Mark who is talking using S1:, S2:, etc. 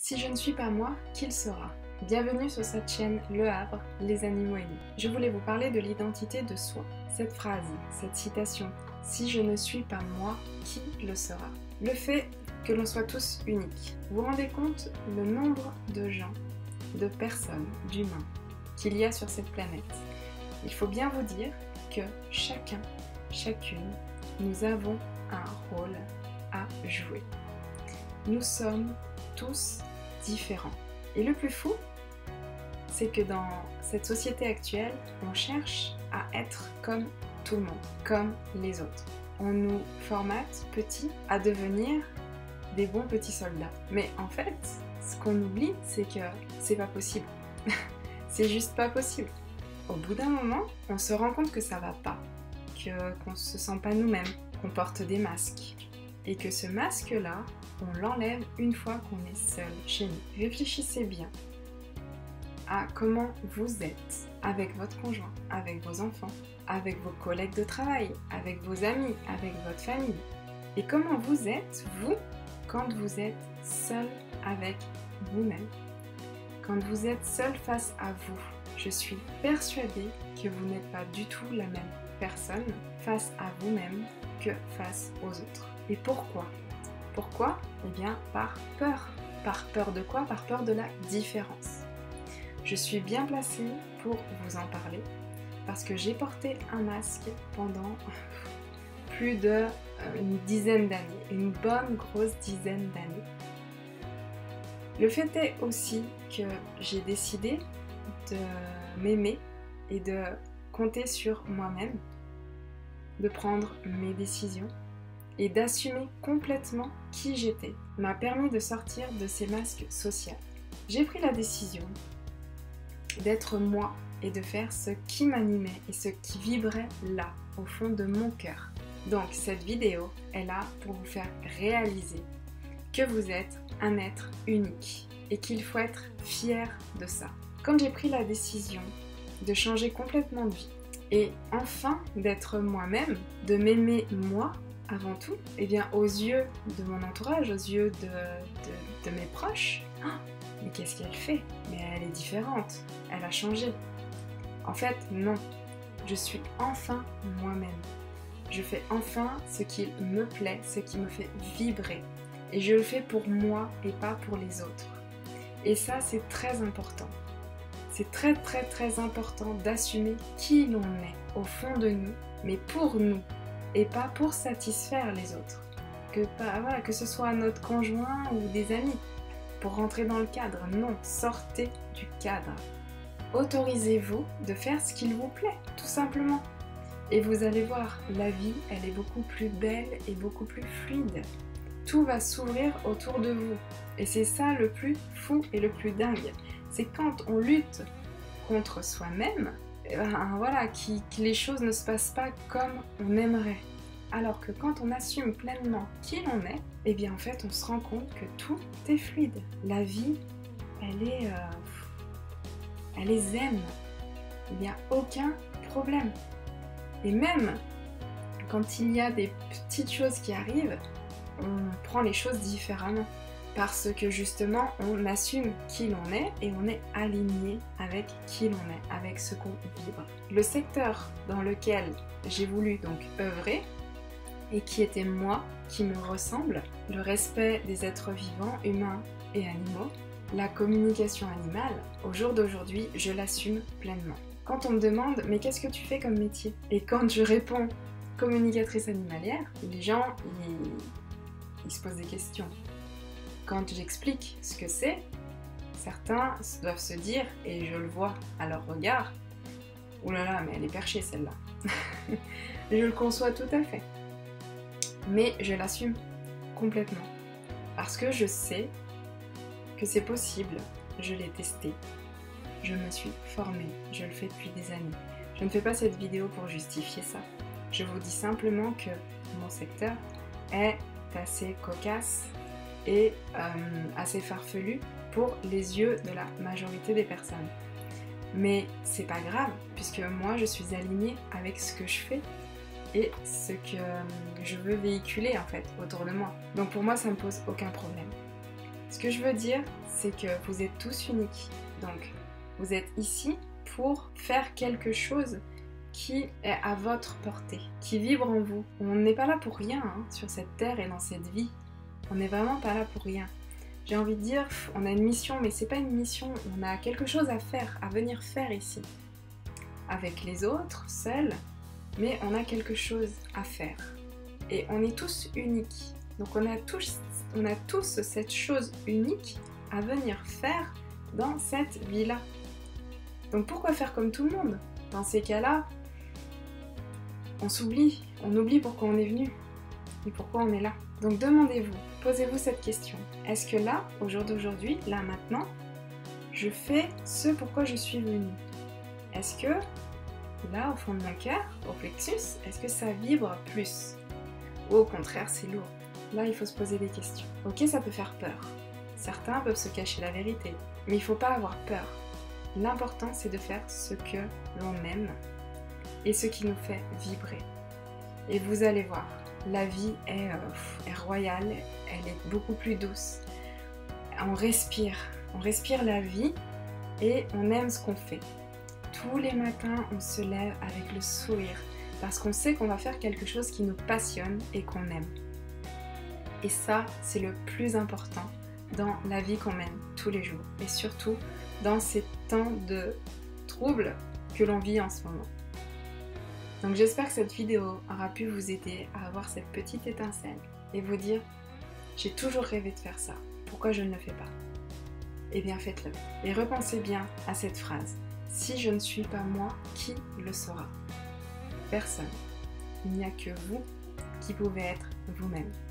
S1: Si je ne suis pas moi, qui le sera? Bienvenue sur cette chaîne Le Havre, les animaux et nous. Je voulais vous parler de l'identité de soi. Cette phrase, cette citation, si je ne suis pas moi, qui le sera? Le fait que l'on soit tous uniques. Vous vous rendez compte le nombre de gens, de personnes, d'humains qu'il y a sur cette planète? Il faut bien vous dire que chacun, chacune, nous avons un rôle à jouer. Nous sommes tous différents. Et le plus fou, c'est que dans cette société actuelle, on cherche à être comme tout le monde, comme les autres. On nous formate petits à devenir des bons petits soldats. Mais en fait, ce qu'on oublie, c'est que c'est pas possible. C'est juste pas possible. Au bout d'un moment, on se rend compte que ça va pas, qu'on se sent pas nous-mêmes, qu'on porte des masques. Et que ce masque-là, on l'enlève une fois qu'on est seul chez nous. Réfléchissez bien à comment vous êtes avec votre conjoint, avec vos enfants, avec vos collègues de travail, avec vos amis, avec votre famille. Et comment vous êtes, vous, quand vous êtes seul avec vous-même. Quand vous êtes seul face à vous. Je suis persuadée que vous n'êtes pas du tout la même personne face à vous-même que face aux autres. Et pourquoi? Pourquoi? Eh bien, par peur. Par peur de quoi? Par peur de la différence. Je suis bien placée pour vous en parler parce que j'ai porté un masque pendant plus d'une dizaine d'années, une bonne grosse dizaine d'années. Le fait est aussi que j'ai décidé de m'aimer et de compter sur moi-même, de prendre mes décisions et d'assumer complètement qui j'étais m'a permis de sortir de ces masques sociaux. J'ai pris la décision d'être moi et de faire ce qui m'animait et ce qui vibrait là, au fond de mon cœur. Donc cette vidéo est là pour vous faire réaliser que vous êtes un être unique et qu'il faut être fier de ça. Quand j'ai pris la décision de changer complètement de vie et enfin d'être moi-même, de m'aimer moi avant tout, et bien aux yeux de mon entourage, aux yeux de mes proches, oh, mais qu'est-ce qu'elle fait? Mais elle est différente, elle a changé. En fait, non, je suis enfin moi-même. Je fais enfin ce qui me plaît, ce qui me fait vibrer. Et je le fais pour moi et pas pour les autres. Et ça, c'est très important. C'est très très très important d'assumer qui l'on est au fond de nous, mais pour nous, et pas pour satisfaire les autres. Que ce soit notre conjoint ou des amis. Pour rentrer dans le cadre, non, sortez du cadre. Autorisez-vous de faire ce qu'il vous plaît, tout simplement. Et vous allez voir, la vie, elle est beaucoup plus belle et beaucoup plus fluide. Tout va s'ouvrir autour de vous. Et c'est ça le plus fou et le plus dingue. C'est quand on lutte contre soi-même, voilà, que les choses ne se passent pas comme on aimerait. Alors que quand on assume pleinement qui l'on est, eh bien en fait on se rend compte que tout est fluide. La vie, elle est zen. Il n'y a aucun problème. Et même quand il y a des petites choses qui arrivent, on prend les choses différemment. Parce que justement, on assume qui l'on est et on est aligné avec qui l'on est, avec ce qu'on vibre. Le secteur dans lequel j'ai voulu donc œuvrer et qui était moi, qui me ressemble, le respect des êtres vivants, humains et animaux, la communication animale, au jour d'aujourd'hui, je l'assume pleinement. Quand on me demande « mais qu'est-ce que tu fais comme métier ?» Et quand je réponds « communicatrice animalière », les gens, ils se posent des questions. Quand j'explique ce que c'est, certains doivent se dire, et je le vois à leur regard, « oh là là, mais elle est perchée celle-là !» Je le conçois tout à fait. Mais je l'assume complètement. Parce que je sais que c'est possible, je l'ai testé, je me suis formée, je le fais depuis des années. Je ne fais pas cette vidéo pour justifier ça. Je vous dis simplement que mon secteur est assez cocasse et assez farfelu pour les yeux de la majorité des personnes. Mais c'est pas grave, puisque moi je suis alignée avec ce que je fais et ce que je veux véhiculer en fait autour de moi. Donc pour moi ça me pose aucun problème. Ce que je veux dire, c'est que vous êtes tous uniques. Donc, vous êtes ici pour faire quelque chose qui est à votre portée, qui vibre en vous. On n'est pas là pour rien sur cette terre et dans cette vie. On n'est vraiment pas là pour rien. J'ai envie de dire, on a une mission, mais c'est pas une mission, on a quelque chose à faire, à venir faire ici. Avec les autres, seuls, mais on a quelque chose à faire. Et on est tous uniques. Donc on a tous cette chose unique à venir faire dans cette vie-là. Donc pourquoi faire comme tout le monde? Dans ces cas-là, on s'oublie, on oublie pourquoi on est venu et pourquoi on est là. Donc demandez-vous, posez-vous cette question. Est-ce que là, au jour d'aujourd'hui, là maintenant, je fais ce pourquoi je suis venue? Est-ce que là, au fond de mon cœur, au plexus, est-ce que ça vibre plus? Ou au contraire, c'est lourd? Là, il faut se poser des questions. Ok, ça peut faire peur. Certains peuvent se cacher la vérité, mais il ne faut pas avoir peur. L'important, c'est de faire ce que l'on aime et ce qui nous fait vibrer. Et vous allez voir, la vie est royale, elle est beaucoup plus douce. On respire la vie et on aime ce qu'on fait. Tous les matins, on se lève avec le sourire parce qu'on sait qu'on va faire quelque chose qui nous passionne et qu'on aime. Et ça, c'est le plus important dans la vie qu'on mène tous les jours et surtout dans ces temps de troubles que l'on vit en ce moment. Donc j'espère que cette vidéo aura pu vous aider à avoir cette petite étincelle et vous dire « J'ai toujours rêvé de faire ça, pourquoi je ne le fais pas ?» Eh bien faites-le. Et repensez bien à cette phrase « Si je ne suis pas moi, qui le sera ?» Personne. Il n'y a que vous qui pouvez être vous-même.